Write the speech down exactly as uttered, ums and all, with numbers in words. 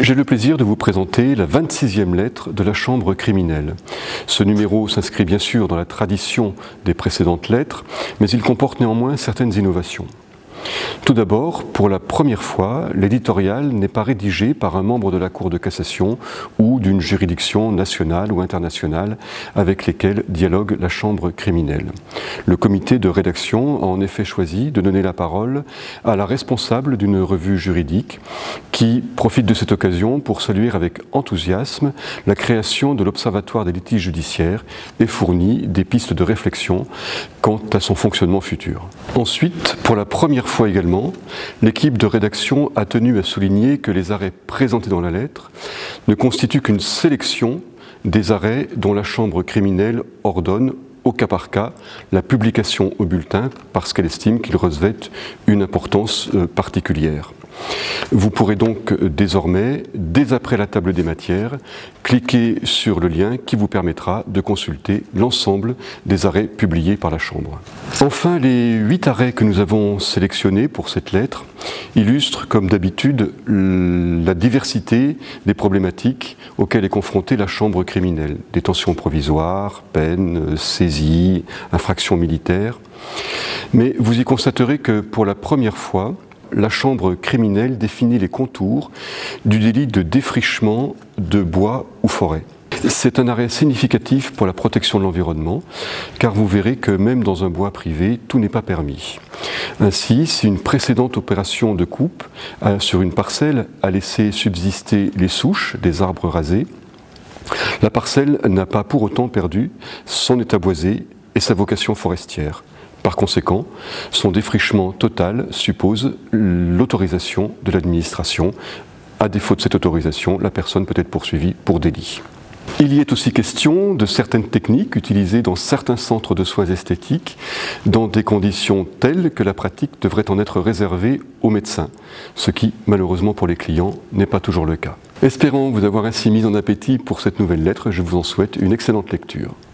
J'ai le plaisir de vous présenter la vingt-sixième lettre de la Chambre criminelle. Ce numéro s'inscrit bien sûr dans la tradition des précédentes lettres, mais il comporte néanmoins certaines innovations. Tout d'abord, pour la première fois, l'éditorial n'est pas rédigé par un membre de la Cour de cassation ou d'une juridiction nationale ou internationale avec lesquelles dialogue la Chambre criminelle. Le comité de rédaction a en effet choisi de donner la parole à la responsable d'une revue juridique qui profite de cette occasion pour saluer avec enthousiasme la création de l'Observatoire des litiges judiciaires et fournit des pistes de réflexion quant à son fonctionnement futur. Ensuite, pour la première fois également, l'équipe de rédaction a tenu à souligner que les arrêts présentés dans la lettre ne constituent qu'une sélection des arrêts dont la Chambre criminelle ordonne au cas par cas la publication au bulletin parce qu'elle estime qu'ils revêtent une importance particulière. Vous pourrez donc désormais, dès après la table des matières, cliquer sur le lien qui vous permettra de consulter l'ensemble des arrêts publiés par la Chambre. Enfin, les huit arrêts que nous avons sélectionnés pour cette lettre illustrent, comme d'habitude, la diversité des problématiques auxquelles est confrontée la Chambre criminelle. Détention provisoire, peine, saisie, infraction militaire. Mais vous y constaterez que pour la première fois, la Chambre criminelle définit les contours du délit de défrichement de bois ou forêt. C'est un arrêt significatif pour la protection de l'environnement, car vous verrez que même dans un bois privé, tout n'est pas permis. Ainsi, si une précédente opération de coupe euh, sur une parcelle a laissé subsister les souches des arbres rasés, la parcelle n'a pas pour autant perdu son état boisé et sa vocation forestière. Par conséquent, son défrichement total suppose l'autorisation de l'administration. À défaut de cette autorisation, la personne peut être poursuivie pour délit. Il y est aussi question de certaines techniques utilisées dans certains centres de soins esthétiques dans des conditions telles que la pratique devrait en être réservée aux médecins, ce qui, malheureusement pour les clients, n'est pas toujours le cas. Espérant vous avoir ainsi mis en appétit pour cette nouvelle lettre, je vous en souhaite une excellente lecture.